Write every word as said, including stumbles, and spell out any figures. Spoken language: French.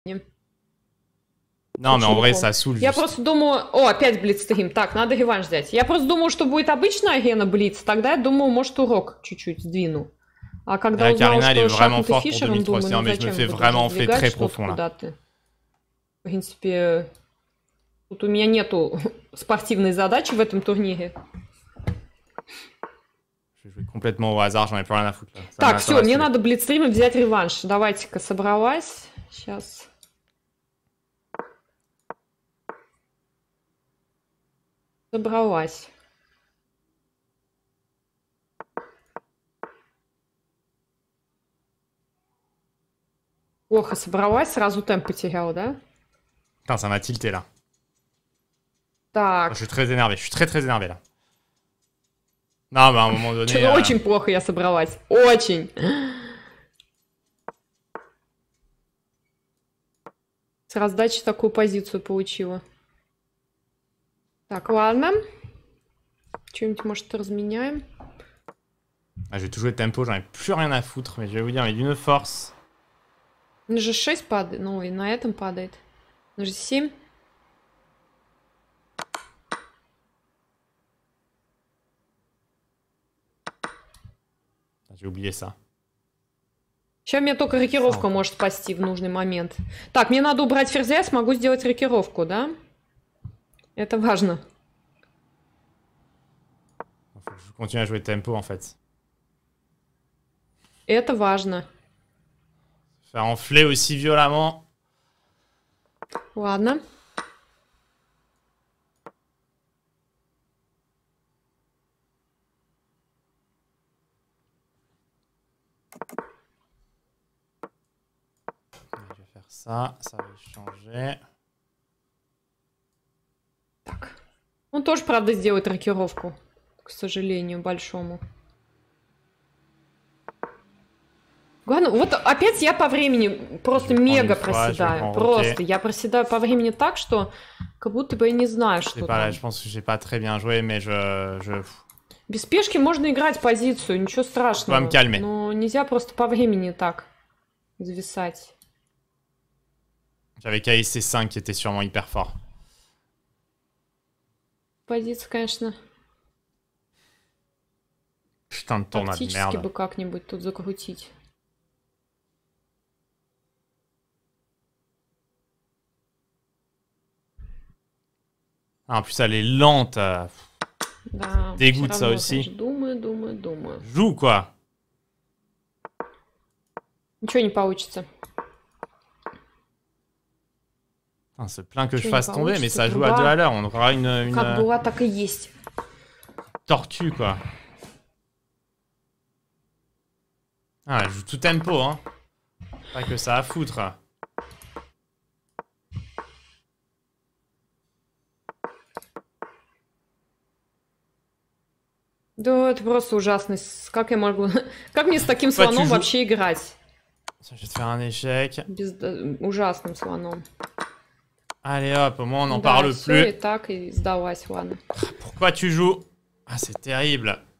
Non, mais en vrai, ça saoule. Я просто думаю... О, опять блицстрим. Так, надо реванш взять. Я просто думаю, что будет обычная арена блиц. Тогда я думаю, может, урок чуть-чуть сдвину. А когда Là, узнала, Karina, elle est что vraiment шахматы forte pour Фишером, думаю, deux mille trois cents, ну mais je me зачем fais буду vraiment enfler сдвигать très что-то profond là. куда-то. В принципе, тут у меня нету спортивной задачи в этом турнире. Je vais jouer complètement au hasard, j'en ai plus rien à foutre là. Ça Так, все, мне m'intéresse. надо блицстрим и взять реванш. Давайте-ка, собралась. Сейчас. Собралась. Плохо собралась, сразу темп потеряла, да? Putain, ça m'a tilté là. Так. Je suis très énervé, je suis très très énervé là. Non, bah à un moment donné... Что-то euh... очень плохо я собралась. Очень. С раздачи такую позицию получила. Так, ладно. Что-нибудь, может, разменяем. Ah, je vais tout jouer tempo, j'en ai plus rien à foutre, mais je vais vous dire, mais d'une force. Он же шесть падает. Ну, и на этом падает. Он же семь. J'ai oublié ça. Сейчас меня только рокировка может спасти в нужный момент. Так, мне надо убрать ферзя, я смогу сделать рокировку, да? Это важно. Faut que je continue à jouer tempo en fait. Это важно. Faire enfler aussi violemment. Ладно. Je vais faire ça, ça va changer. Так. Он тоже, правда, сделает рокировку. К сожалению, большому. Главное, вот опять я по времени просто мега проседаю. Просто я проседаю по времени так, что как будто бы я не знаю, что там. Je pense que j'ai pas très bien joué, mais je... je... Без спешки можно играть позицию, ничего страшного. Но нельзя просто по времени так зависать. J'avais K I C cinq qui était sûrement hyper fort. Позиция, конечно. Putain de tournoi de merde. Тактически бы как-нибудь тут закрутить. Ah, en plus, elle est lente. Да, dégoûte ça aussi. Думаю, думаю, думаю. Joue quoi. Ничего не получится. Ah, c'est plein que je fasse tomber, mais ça joue à deux à l'heure. On aura une, une... Как была, так и есть. Tortue quoi. Ah, elle joue tout tempo, hein. Pas que ça à foutre. Да, это просто ужасно. Как я могу... Как мне с таким слоном вообще играть? Je vais te faire un échec. Без... Ужасным слоном. Allez hop, au moins on n'en да, parle все, plus. И так, и сдалась, ладно. Pourquoi tu joues? Ah, c'est terrible.